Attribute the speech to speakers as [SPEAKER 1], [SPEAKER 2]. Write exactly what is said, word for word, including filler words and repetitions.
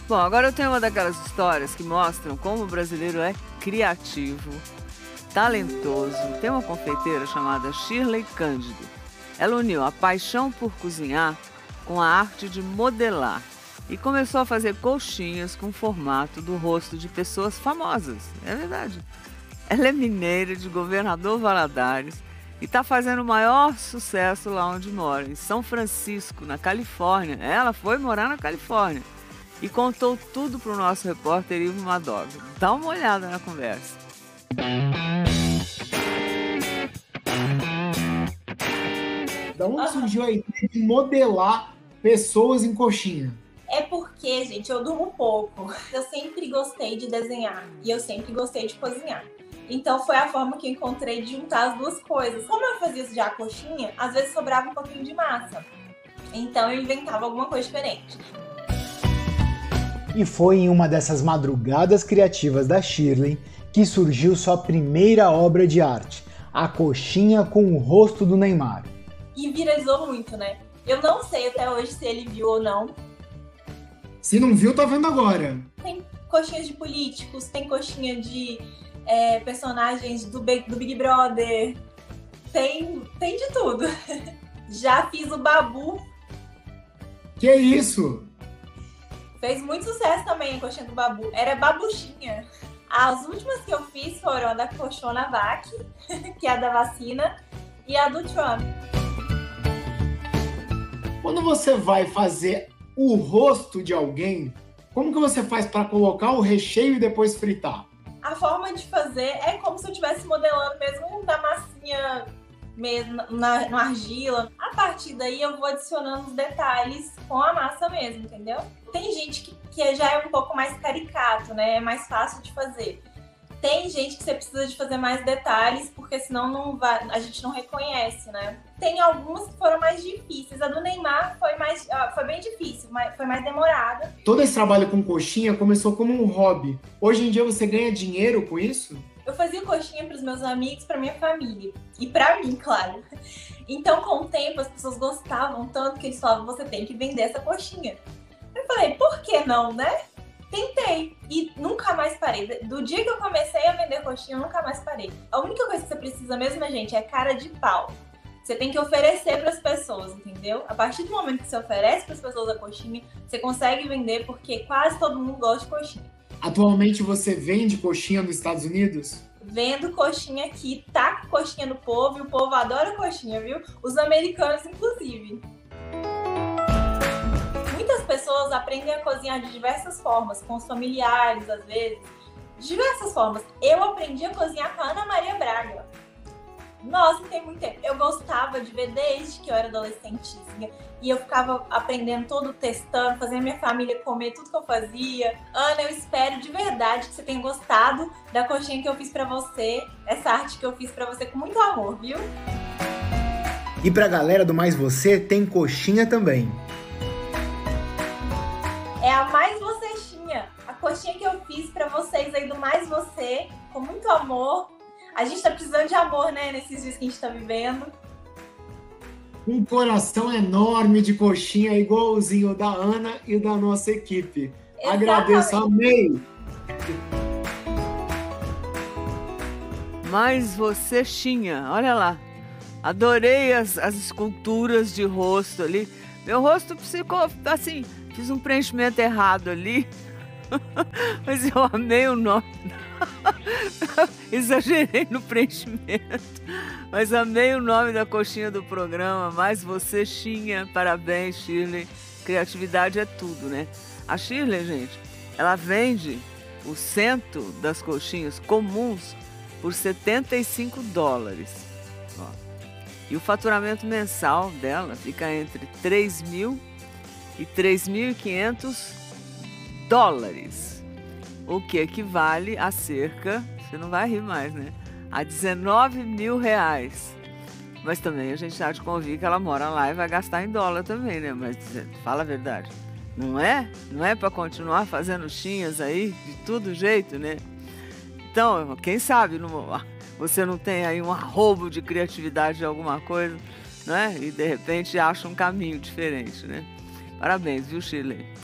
[SPEAKER 1] Bom, agora eu tenho uma daquelas histórias que mostram como o brasileiro é criativo, talentoso. Tem uma confeiteira chamada Shirley Cândido. Ela uniu a paixão por cozinhar com a arte de modelar e começou a fazer coxinhas com o formato do rosto de pessoas famosas. É verdade. Ela é mineira de Governador Valadares e está fazendo o maior sucesso lá onde mora, em São Francisco, na Califórnia. Ela foi morar na Califórnia e contou tudo para o nosso repórter Ivo Madog. Dá uma olhada na conversa.
[SPEAKER 2] Da onde surgiu a ideia de modelar pessoas em coxinha?
[SPEAKER 3] É porque, gente, eu durmo pouco. Eu sempre gostei de desenhar e eu sempre gostei de cozinhar. Então foi a forma que eu encontrei de juntar as duas coisas. Como eu fazia já a coxinha, às vezes sobrava um pouquinho de massa. Então eu inventava alguma coisa diferente.
[SPEAKER 2] E foi em uma dessas madrugadas criativas da Shirley que surgiu sua primeira obra de arte, a coxinha com o rosto do Neymar.
[SPEAKER 3] E viralizou muito, né? Eu não sei até hoje se ele viu ou não.
[SPEAKER 2] Se não viu, tá vendo agora.
[SPEAKER 3] Tem coxinhas de políticos, tem coxinha de é, personagens do, do Big Brother, tem, tem de tudo. Já fiz o Babu.
[SPEAKER 2] Que é isso?
[SPEAKER 3] Fez muito sucesso também a coxinha do Babu. Era babuchinha. As últimas que eu fiz foram a da Coxonavac, que é a da vacina, e a do Trump.
[SPEAKER 2] Quando você vai fazer o rosto de alguém, como que você faz para colocar o recheio e depois fritar?
[SPEAKER 3] A forma de fazer é como se eu estivesse modelando mesmo da massinha mesmo na, na argila. A partir daí eu vou adicionando os detalhes com a massa mesmo, entendeu? Tem gente que, que já é um pouco mais caricato, né? É mais fácil de fazer. Tem gente que você precisa de fazer mais detalhes, porque senão não vai, a gente não reconhece, né? Tem algumas que foram mais difíceis. A do Neymar foi, mais, foi bem difícil, foi mais demorada.
[SPEAKER 2] Todo esse trabalho com coxinha começou como um hobby. Hoje em dia você ganha dinheiro com isso?
[SPEAKER 3] Eu fazia coxinha para os meus amigos, para minha família. E para mim, claro. Então, com o tempo, as pessoas gostavam tanto que eles falavam, você tem que vender essa coxinha. Eu falei, por que não, né? Tentei e nunca mais parei. Do dia que eu comecei a vender coxinha, eu nunca mais parei. A única coisa que você precisa mesmo, gente, é cara de pau. Você tem que oferecer para as pessoas, entendeu? A partir do momento que você oferece para as pessoas a coxinha, você consegue vender porque quase todo mundo gosta de coxinha.
[SPEAKER 2] Atualmente você vende coxinha nos Estados Unidos?
[SPEAKER 3] Vendo coxinha aqui, taco coxinha no povo e o povo adora coxinha, viu? Os americanos, inclusive. Muitas pessoas aprendem a cozinhar de diversas formas, com os familiares, às vezes. De diversas formas. Eu aprendi a cozinhar com a Ana Maria Braga. Nossa, tem muito tempo. Eu gostava de ver desde que eu era adolescentezinha. E eu ficava aprendendo tudo, testando, fazendo minha família comer tudo que eu fazia. Ana, eu espero de verdade que você tenha gostado da coxinha que eu fiz pra você. Essa arte que eu fiz pra você com muito amor, viu?
[SPEAKER 2] E pra galera do Mais Você, tem coxinha também.
[SPEAKER 3] É a Mais Vocêxinha. A coxinha que eu fiz pra vocês aí do Mais Você, com muito amor. A gente tá precisando de amor, né, nesses dias que a gente tá vivendo.
[SPEAKER 2] Um coração enorme de coxinha, igualzinho da Ana e da nossa equipe.
[SPEAKER 3] Exatamente.
[SPEAKER 2] Agradeço, amei!
[SPEAKER 1] Mais Vocêxinha, olha lá. Adorei as, as esculturas de rosto ali. Meu rosto ficou assim, fiz um preenchimento errado ali. Mas eu amei o nome. Exagerei no preenchimento. Mas amei o nome da coxinha do programa. Mais Vocêxinha. Parabéns, Shirley. Criatividade é tudo, né? A Shirley, gente, ela vende o cento das coxinhas comuns por setenta e cinco dólares. Ó. E o faturamento mensal dela fica entre três mil e três mil e quinhentos dólares, o que equivale a cerca, você não vai rir mais, né? A dezenove mil reais. Mas também a gente há de convir que ela mora lá e vai gastar em dólar também, né? Mas fala a verdade, não é? Não é para continuar fazendo chinhas aí de todo jeito, né? Então, quem sabe não, você não tem aí um arrobo de criatividade de alguma coisa, né? E de repente acha um caminho diferente, né? Parabéns, viu, Shirley?